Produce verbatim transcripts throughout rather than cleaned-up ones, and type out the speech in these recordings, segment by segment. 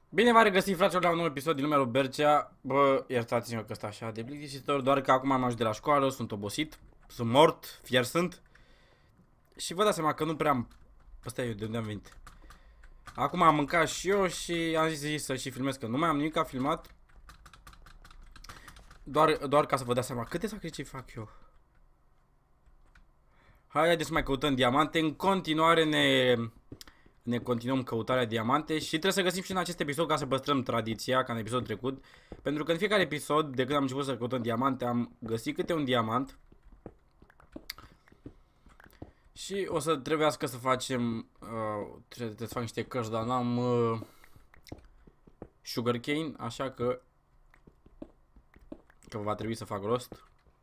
Bine v-am regăsit, fraților, la un nou episod din lumea lui Bercea. Bă, iertați-mă că stă așa de plictisitor, doar că acum am ajuns de la școală, sunt obosit, sunt mort, fier sunt. Și vă dați seama că nu prea am... Ăsta e de unde am venit. Acum am mâncat și eu și am zis să și filmez, că nu mai am nimic, am filmat. Doar, doar ca să vă dați seama câte sacrificii fac eu. Haideți să mai căutăm diamante, în continuare ne... Ne continuăm căutarea diamante și trebuie să găsim și în acest episod ca să păstrăm tradiția, ca în episodul trecut. Pentru că în fiecare episod, de când am început să căutăm diamante, am găsit câte un diamant. Și o să trebuiască să facem, uh, trebuie să fac niște cărți, dar n-am uh, sugarcane, așa că, că va trebui să fac rost.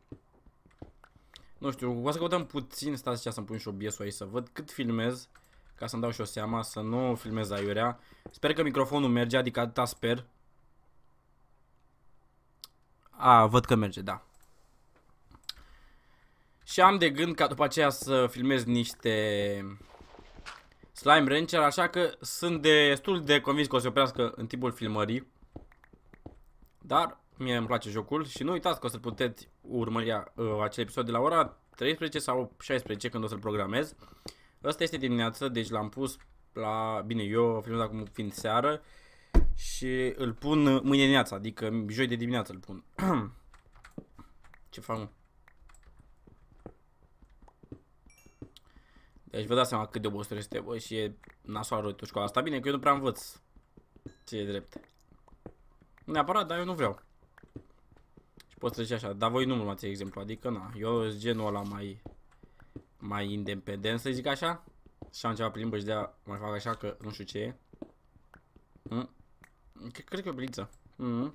Nu știu, o să căutăm puțin, stați așa să-mi pun și O B S-ul aici să văd cât filmez. Ca să-mi dau și o seama, să nu filmez aiurea. Sper că microfonul merge, adică atâta sper. A, văd că merge, da. Și am de gând ca după aceea să filmez niște Slime Rancher, așa că sunt destul de convins că o să se oprească în timpul filmării. Dar mie îmi place jocul și nu uitați că o să puteți urmări uh, acel episod de la ora treisprezece sau șaisprezece când o să-l programez. Ăsta este dimineață, deci l-am pus la... Bine, eu filmez acum fiind seară și îl pun mâine dimineața, adică joi de dimineață îl pun. Ce fac, mă? Deci vă dați seama cât de obositor este, bă, și e nasoară tu școala asta. Bine că eu nu prea învăț. Ce e drept. Neapărat, dar eu nu vreau. Și pot să zic așa, dar voi nu mă luați exemplu, adică na, eu sunt genul ăla mai... Mai independent, să zic așa. Și am ceva pe limbă și de-aia mai fac așa că nu știu ce e. Mm. Cred că e o bliță. Mm.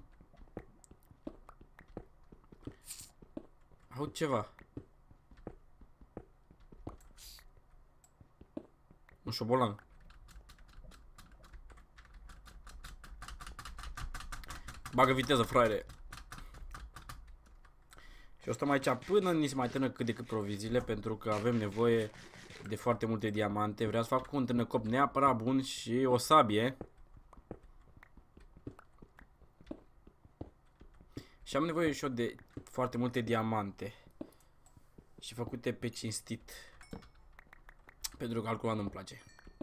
Aud ceva. Un șobolan. Bagă viteză, fraiere. Și o stăm aici până ni se mai termină cât de cât proviziile, pentru că avem nevoie de foarte multe diamante. Vreau să fac un târnăcop neapărat bun și o sabie. Și am nevoie și eu de foarte multe diamante. Și făcute pe cinstit. Pentru că altceva nu-mi place.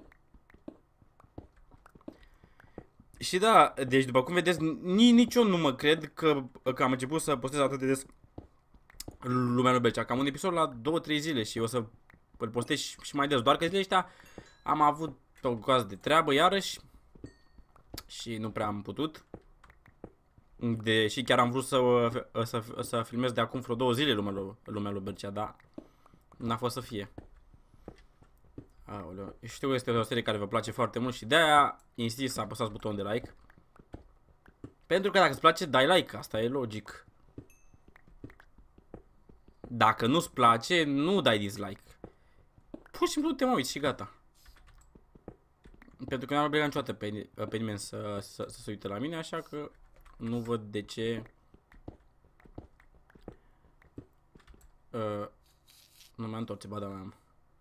Și da, deci după cum vedeți, nici eu nu mă cred că, că am început să postez atât de des lumea lui Bercea. Cam un episod la două trei zile și o să îl postez și mai des. Doar că zilele ăștia am avut o groază de treabă iarăși și nu prea am putut. Deși chiar am vrut să, să, să filmez de acum vreo două zile lumea lui, lumea lui Bercea, dar n-a fost să fie. Aoleu. Știu că este o serie care vă place foarte mult și de-aia insist să apăsați butonul de like. Pentru că dacă îți place, dai like, asta e logic. Dacă nu-ți place, nu dai dislike. Pur și simplu te mă uiți și gata. Pentru că n-am obligat niciodată pe, pe nimeni să, să, să se uite la mine, așa că nu văd de ce uh, nu mi-am întorce, ba da, mai-am.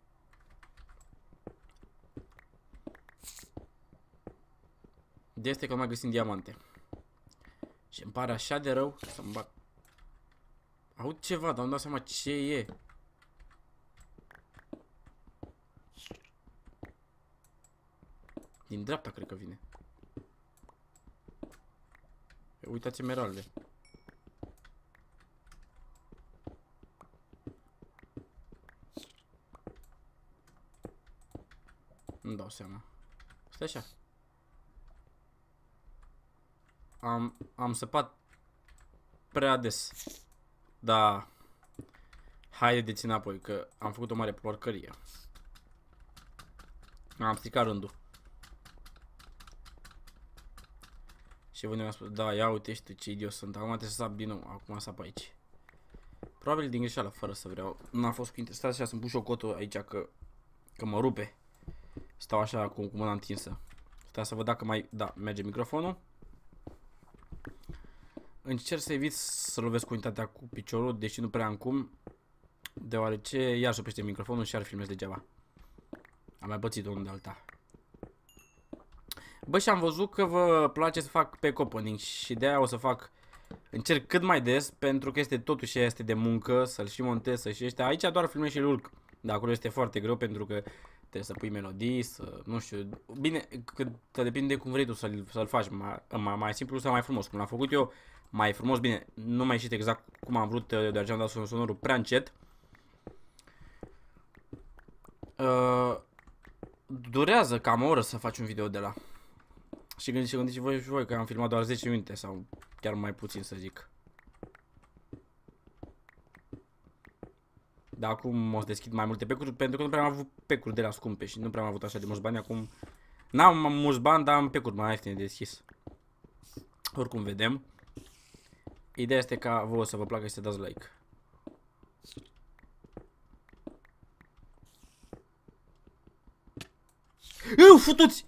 De este că nu mai găsim diamante. Și îmi pare așa de rău să-mi bag. Aud ceva, dar nu dau seama ce e. Din dreapta cred că vine. Uitați emeralde. Nu dau seama. Stai așa. Am, am săpat prea des. Da. Haide de țin apoi, că am făcut o mare porcărie. Am stricat rândul. Și voi mi-a spus, da, ia uite, știu ce idiot sunt. Acum trebuie să sap din nou, acum sap aici. Probabil din greșeală, fără să vreau. N-a fost cu interes. Stați așa să-mi pun și o cotă aici, că, că mă rupe. Stau așa cu, cu mâna întinsă. Stai să văd dacă mai, da, merge microfonul. Încerc să evit să lovesc cu unitatea cu piciorul, deși nu prea am cum. Deoarece iar și oprește microfonul și ar filmez degeaba. Am mai pățit unul de alta. Bă, și am văzut că vă place să fac pack opening și de aia o să fac, încerc cât mai des, pentru că este totuși este de muncă, să-l și montez, să și ăștia. Aici doar filmez și ulc, dar acolo este foarte greu pentru că trebuie să pui melodii, să, nu știu, bine, că, că depinde cum vrei tu să-l să faci, mai, mai, mai simplu sau mai frumos, cum l-am făcut eu, mai frumos, bine, nu mai ieșit exact cum am vrut, deoarece am dat sonorul prea încet. Uh, durează cam o oră să faci un video de la. Și gândiți, gândiți voi și voi că am filmat doar zece minute sau chiar mai puțin să zic. Dar acum o să deschid mai multe pecuri pentru că nu prea am avut pecuri de la scumpe și nu prea am avut așa de mulți bani. Acum n-am mulți bani, dar am pecuri mai ieftine de deschis. Oricum vedem. Ideea este ca vouă să vă placă și să dați like. Eu, futuți!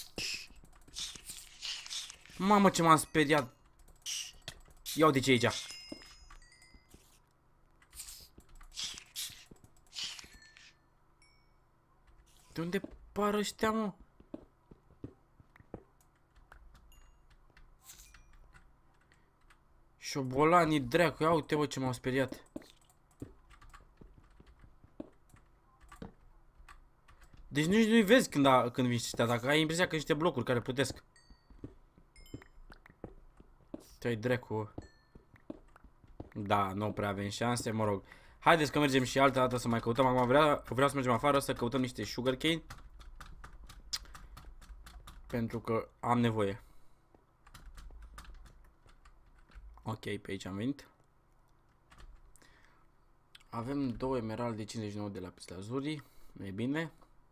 Mamă, ce m-am speriat. Ia uite ce e aici. De unde par ăștia, mă? Șobolanii dracu, ia uite, bă, ce m-am speriat. Deci nici nu-i vezi când, a, când vin ăștia, dacă ai impresia că niște blocuri care plutesc. Te-ai dracu. Da, nu prea avem șanse, mă rog. Haideți că mergem și altă dată să mai căutăm. Acum vreau, vreau să mergem afară să căutăm niște sugarcane. Pentru că am nevoie. Ok, pe aici am venit. Avem două emeralde cincizeci și nouă de lapis lazuli. E bine.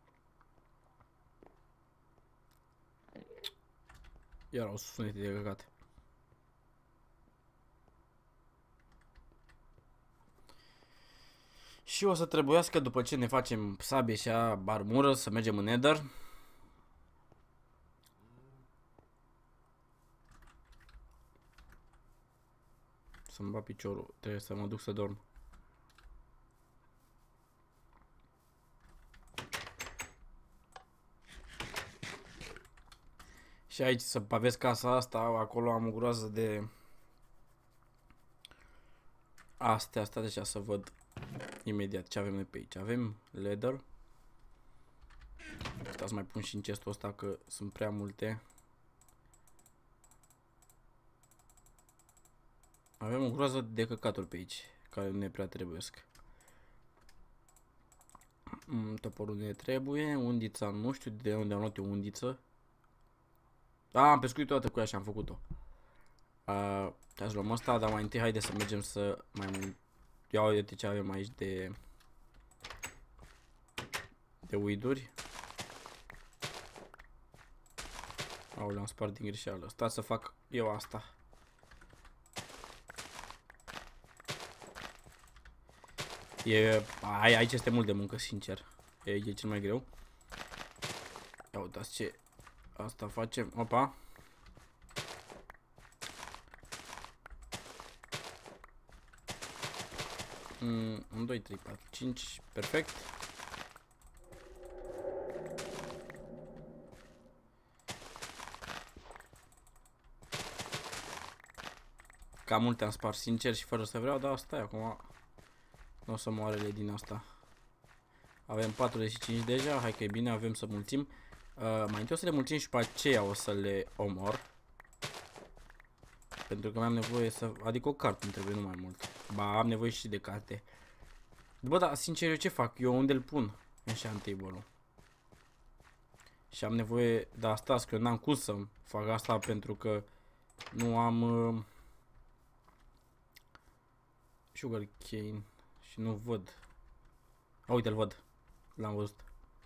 Iar au sunete de căcat. Și o să trebuiască, după ce ne facem sabie și armură, să mergem în Nether. Să-mi bat piciorul, trebuie să mă duc să dorm. Și aici să pavez casa asta, acolo am o groază de... Astea, astea, deci să văd imediat ce avem noi pe aici. Avem leather. Asta să mai pun și în chestul ăsta că sunt prea multe. Avem o groază de căcaturi pe aici, care nu ne prea trebuiesc. Toporul ne trebuie, undița nu știu de unde am luat eu undiță. A, am pescuit toată cu ea și am făcut-o. Uh, Hai să luăm asta, dar mai întâi haide să mergem să mai mult. Ia uite ce avem aici de de uiduri. Aoleu, am spart din greșeală. Stați să fac eu asta. E, aici este mult de muncă, sincer. E, e cel mai greu. Ia uitați ce asta facem. Opa. unu, doi, trei, patru, cinci. Perfect. Cam multe am spart, sincer și fără să vreau, dar stai acum. Nu o să moarele din asta. Avem patruzeci și cinci deja, hai că e bine, avem să mulțim. Uh, mai întâi o să le mulțim și pe aceea o să le omor. Pentru că mai am nevoie să... Adică o carte îmi trebuie, nu mai mult. Ba, am nevoie și de carte. Bă, dar sincer, eu ce fac? Eu unde îl pun? Așa table-ul. Și am nevoie... Da, stați, că eu n-am cum să fac asta pentru că nu am... Uh... Sugar cane. Și nu văd. A, uite, îl văd. L-am văzut.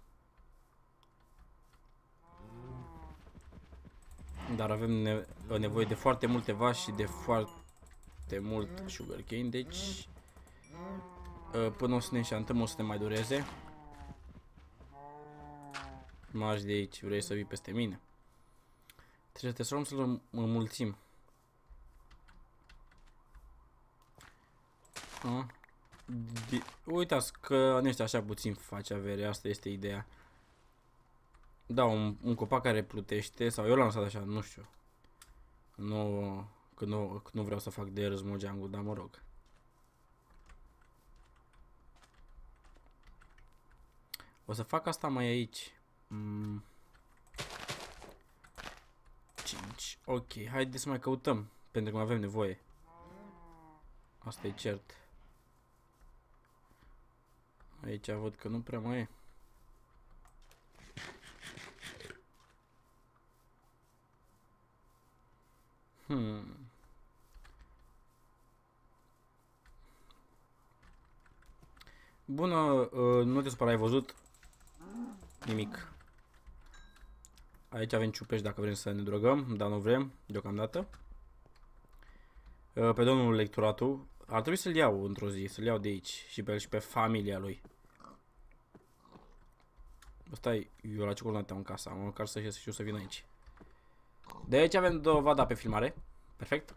Dar avem ne nevoie de foarte multe vaci și de foarte mult sugarcane, deci până o să ne înșantăm o să ne mai dureze. Margi de aici, vrei să vii peste mine? Trebuie să să-l înmulțim. Uitați că nu este așa puțin face avere, asta este ideea. Da, un, un copac care plutește, sau eu l-am lăsat așa, nu știu. Nu, că nu, că nu vreau să fac de răzmogeangul, dar mă rog. O să fac asta mai aici. Mm. cinci. Ok, haideți să mai căutăm, pentru că mai avem nevoie. Asta e cert. Aici văd că nu prea mai e. Hmm. Bună, uh, nu te supăra, ai văzut? Nimic. Aici avem ciupești dacă vrem să ne drogăm, dar nu vrem, deocamdată. Uh, pe domnul lectoratul, ar trebui să-l iau într-o zi, să-l iau de aici și pe el și pe familia lui. Ăsta e, eu la ce coordonate am în casa, măcar să știu să vin aici. De aici avem dovada pe filmare, perfect.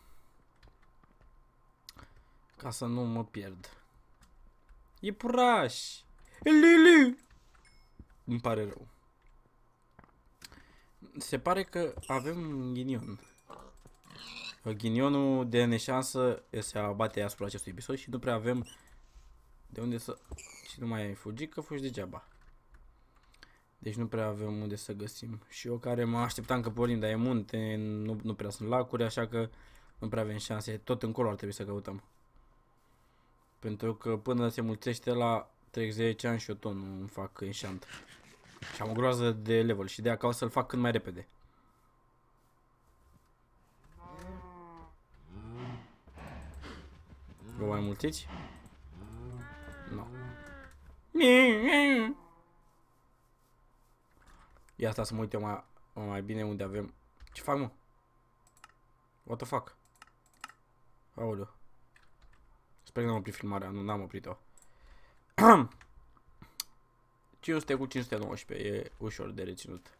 Ca să nu mă pierd. Iepuraș! Lili! Îmi pare rău. Se pare că avem ghinion. Ghinionul de neșansă se abate asupra acestui episod și nu prea avem de unde să... Și nu mai ai fugit, că fugi degeaba. Deci nu prea avem unde să găsim. Și eu care mă așteptam că pornim, dar e munte, nu, nu prea sunt lacuri, așa că nu prea avem șanse. Tot încolo ar trebui să căutăm. Pentru că până se mulțește la treizeci ani și eu tot nu fac enchant. Și am o groază de level și de aia caut să-l fac cât mai repede. Vă mai mulțiți? Nu. Ia asta să mă uit eu mai, mai bine unde avem. Ce fac, mă? What the fuck? Aoleu. Sper că n-am oprit filmarea, nu n-am oprit-o. cinci sute cu cinci sute nouăsprezece, e ușor de reținut.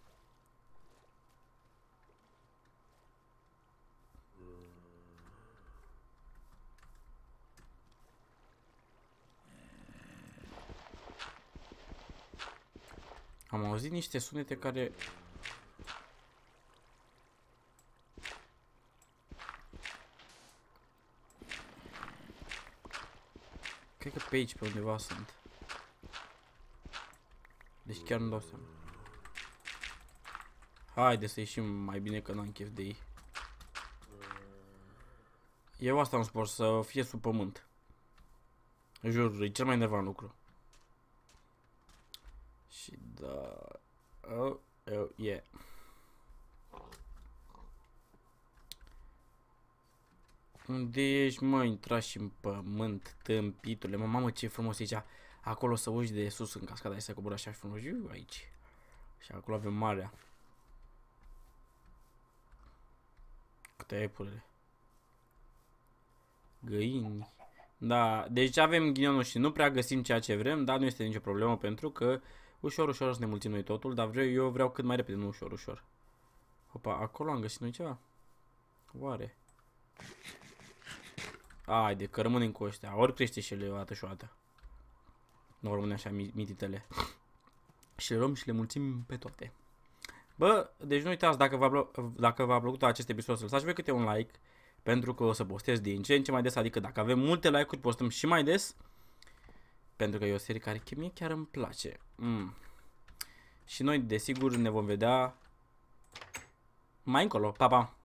Am auzit niște sunete care... Cred că pe aici, pe undeva sunt. Deci chiar nu dau seama. Haide să ieșim mai bine că n-am chef de ei. Eu asta am spus, să fie sub pământ. Jur, e cel mai enervant lucru. Și da... Oh, oh, yeah. Unde ești, mă? Intra și în pământ, tâmpitule. Mă, mamă, ce frumos e aici. Acolo să uiți de sus în cascada, să coboră așa frumos. Iu, aici. Și acolo avem marea. Câte epurele. Găini. Da, deci avem ghinionul și nu prea găsim ceea ce vrem, dar nu este nicio problemă pentru că ușor, ușor să ne mulțim noi totul, dar vreau, eu vreau cât mai repede, nu ușor, ușor. Opa, acolo am găsit noi ceva? Oare? Haide, că rămânem cu ăștia. Ori crește și ele o dată și o dată. Nu rămâne așa mititele. Și le luăm și le mulțim pe toate. Bă, deci nu uitați, dacă v-a dacă v-a plăcut acest episod, să lăsați voi câte un like. Pentru că o să postez din ce în ce mai des, adică dacă avem multe like-uri, postăm și mai des. Pentru că e o serie care mie chiar îmi place. Mm. Și noi, desigur, ne vom vedea mai încolo. Pa, pa!